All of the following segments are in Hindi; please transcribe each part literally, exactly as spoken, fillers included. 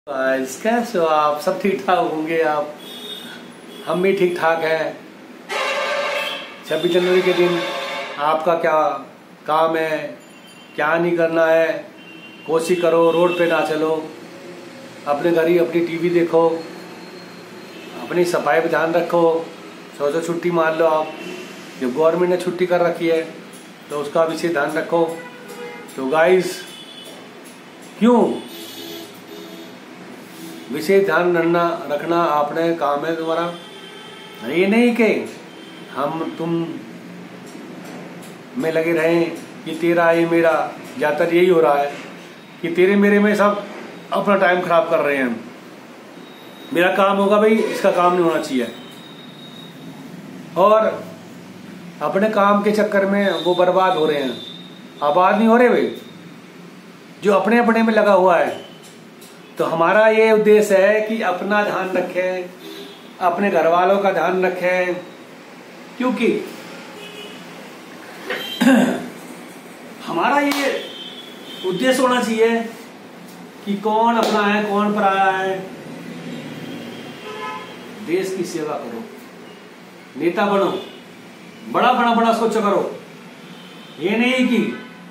गाइस कैसे हो आप? सब ठीक ठाक होंगे आप? हम भी ठीक ठाक हैं। छब्बीस जनवरी के दिन आपका क्या काम है, क्या नहीं करना है? कोशिश करो रोड पे ना चलो, अपने घर ही अपनी टीवी देखो, अपनी सफाई पे ध्यान रखो। सोचो छुट्टी मार लो आप, जब गवर्नमेंट ने छुट्टी कर रखी है तो उसका विशेष ध्यान रखो। तो गाइस क्यों विशेष ध्यान रखना रखना आपने काम है तुम्हारा। ये नहीं कि हम तुम में लगे रहें कि तेरा ये मेरा, ज़्यादातर यही हो रहा है कि तेरे मेरे में सब अपना टाइम खराब कर रहे हैं। मेरा काम होगा भाई, इसका काम नहीं होना चाहिए, और अपने काम के चक्कर में वो बर्बाद हो रहे हैं। आबाद नहीं हो रहे भाई, जो अपने अपने में लगा हुआ है। तो हमारा ये उद्देश्य है कि अपना ध्यान रखें, अपने घर वालों का ध्यान रखें, क्योंकि हमारा ये उद्देश्य होना चाहिए कि कौन अपना है कौन पराया है। देश की सेवा करो, नेता बनो, बड़ा बड़ा बड़ा सोच करो। ये नहीं कि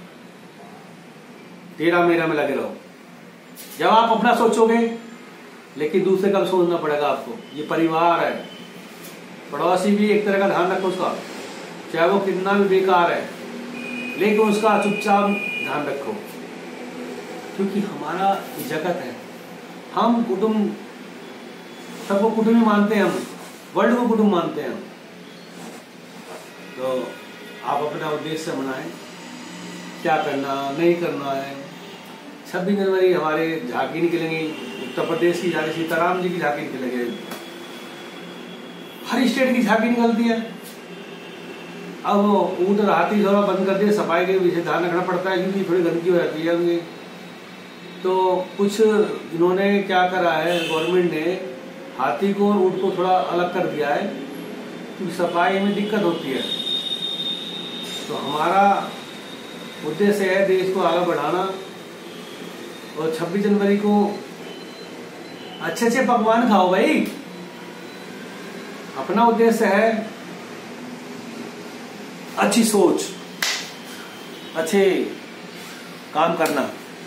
तेरा मेरा में लगे रहो। जब आप अपना सोचोगे, लेकिन दूसरे का भी सोचना पड़ेगा आपको। ये परिवार है, पड़ोसी भी एक तरह का ध्यान रखो उसका, चाहे वो कितना भी बेकार है, लेकिन उसका चुपचाप ध्यान रखो, क्योंकि हमारा जगत है। हम कुटुंब, सबको कुटुंब ही मानते हैं, हम वर्ल्ड को कुटुंब मानते हैं। तो आप अपना उद्देश्य बनाएं, क्या करना नहीं करना है। छब्बीस जनवरी हमारे झांकी निकलेंगी, उत्तर प्रदेश की झांकी, सीताराम जी की झांकी निकलेंगे, हर स्टेट की झांकी निकलती है। अब वो ऊँट हाथी थोड़ा बंद कर दिए, सफाई के विषय ध्यान रखना पड़ता है क्योंकि थोड़ी गंदगी हो जाती है उनकी। तो कुछ इन्होंने क्या करा है, गवर्नमेंट ने हाथी को और ऊँट को थोड़ा अलग कर दिया है क्योंकि सफाई में दिक्कत होती है। तो हमारा उद्देश्य है देश को आगे बढ़ाना, और छब्बीस जनवरी को अच्छे अच्छे पकवान खाओ भाई। अपना उद्देश्य है अच्छी सोच, अच्छे काम करना।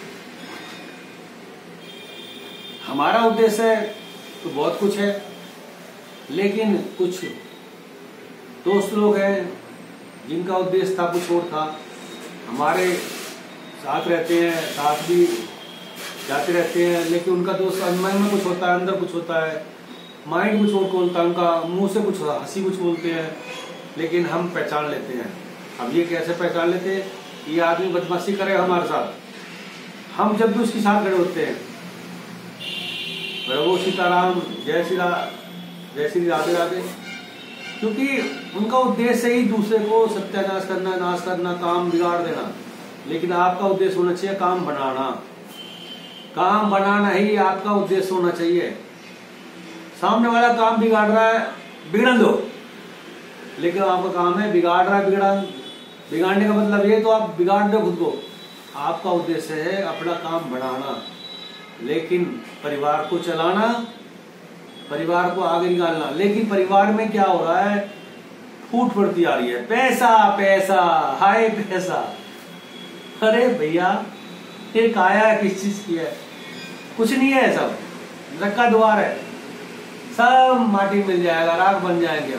हमारा उद्देश्य तो बहुत कुछ है, लेकिन कुछ दोस्त लोग हैं जिनका उद्देश्य था कुछ और था। हमारे साथ रहते हैं, साथ भी जाते रहते हैं, लेकिन उनका दोस्त मन में कुछ होता है, अंदर कुछ होता है, माइंड कुछ और बोलता है, उनका मुंह से कुछ हंसी कुछ बोलते हैं, लेकिन हम पहचान लेते हैं। अब ये कैसे पहचान लेते हैं? ये आदमी बदमाशी करे हमारे साथ, हम जब भी उसके साथ खड़े होते हैं, प्रभु सीताराम, जय श्री राम, जय श्री राधे राधे, क्योंकि उनका उद्देश्य ही दूसरे को सत्यानाश करना, नाश करना, काम बिगाड़ देना। लेकिन आपका उद्देश्य होना चाहिए काम बनाना। काम बनाना ही आपका उद्देश्य होना चाहिए। सामने वाला काम बिगाड़ रहा है, बिगड़न दो, लेकिन आपका काम है बिगाड़ रहा है, बिगड़ा बिगाड़ने का मतलब ये तो आप बिगाड़ दो खुद को। आपका उद्देश्य है अपना काम बनाना, लेकिन परिवार को चलाना, परिवार को आगे निकालना। लेकिन परिवार में क्या हो रहा है, फूट पड़ती आ रही है, पैसा पैसा हाय पैसा। अरे भैया ये काया किस चीज की है? कुछ नहीं है, सब रक्का द्वार है, सब माटी मिल जाएगा, राख बन जाएंगे।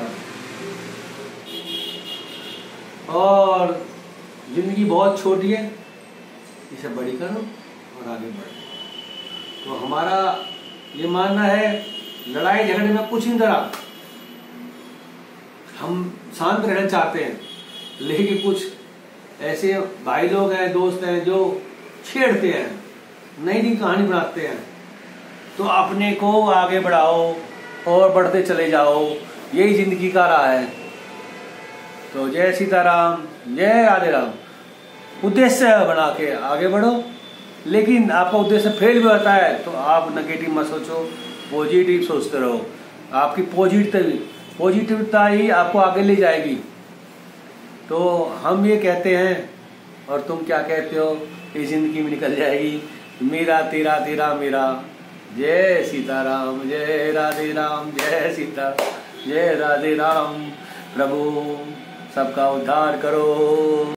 और जिंदगी बहुत छोटी है, इसे बड़ी करो और आगे बढ़ो। तो हमारा ये मानना है लड़ाई झगड़े में कुछ नहीं करा, हम शांत रहना चाहते हैं, लेकिन कुछ ऐसे भाई लोग हैं, दोस्त हैं जो छेड़ते हैं, नई नई कहानी बनाते हैं। तो अपने को आगे बढ़ाओ और बढ़ते चले जाओ, यही जिंदगी का राह है। तो जय सीताराम, जय राधे राम। उद्देश्य बना के आगे बढ़ो, लेकिन आपका उद्देश्य फेल भी होता है तो आप नेगेटिव मत सोचो, पॉजिटिव सोचते रहो। आपकी पॉजिटिव पॉजिटिवता ही आपको आगे ले जाएगी। तो हम ये कहते हैं, और तुम क्या कहते हो, ये जिंदगी में निकल जाएगी। मेरा तेरा तेरा मेरा, जय सीताराम, जय राधे राम, जय सीता, जय राधे राम। प्रभु सबका उद्धार करो।